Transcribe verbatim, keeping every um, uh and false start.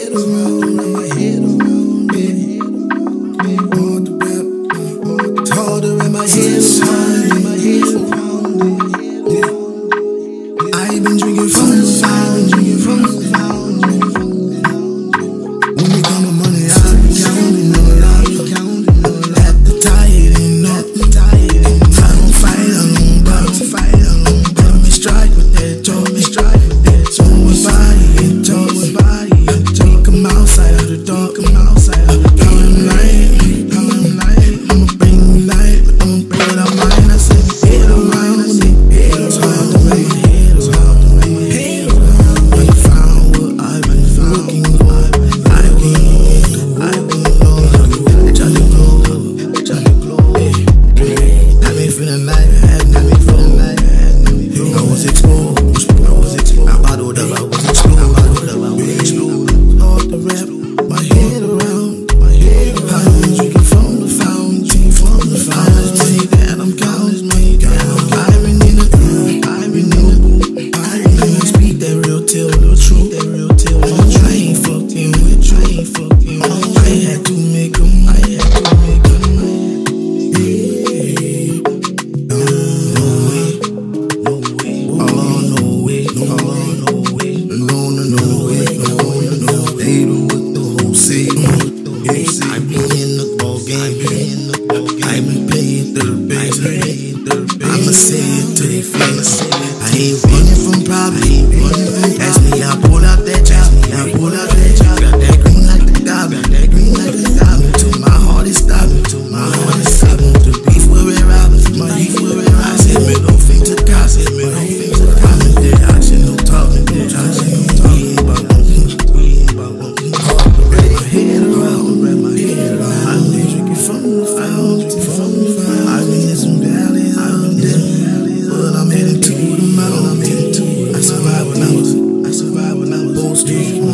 head around, wrap my head around it. Hard to wrap, it's hard to wrap my head around, wrap my head around it. Yeah. I've been drinking from the sound, drinking from the sound. When it come to money, I be counting on it, I be counting on it. At the tide and up, I don't fight, I don't box, fight, I don't box. Let me strike with that jaw, let me strike with that jaw. With body and jaw, with body and jaw. Come outside of the dark, come outside of the dark. I'm light, I'm light, I'ma bring me light, but don't bring it out mine. I said, head around, I said, head around, the way my head around, the way my head around. When you found what I've been looking for, I've been I've been low, Johnny Glow, Johnny Glow. Had me feeling like, had me feeling like, I was exposed, I was exposed. I bottled up, I was exposed, I bottled up, I was exposed. Hard to wrap my head around, my head around. I've been drinking from the fountain, from the fountain. Money that I'm counting, money that I'm counting. I've been in the booth, I've been in the booth. I've been in the speak that real tale, real truth, that real tale. I ain't fucking with you, I ain't fucking with you. I had to make 'em, I had to make 'em. Yeah. No way, no way, oh no way, oh no way, no no no way, no no no. They do what the whole say. Yeah, I been in the ball game, I been playing through the base. I'ma say it to their face. I ain't running from problems. Ask me, I pull out that job, I pull out that job. Got that green like the goblin, that green like the goblin. Till my heart is stopping, till my heart is stopping. The beef with Red Robin, my beef with Red Robin. I said middle finger to God, said middle finger to God. I'm in there, I said no talking, no talking, no talking. We ain't about one, we ain't about one. Hard to wrap my head around, wrap my head around. I've been drinking from the fountain, from the fountain. I've been in some valleys, I've been there, but I'm heading to the mountain. I survived when I was, I survived when I was old street.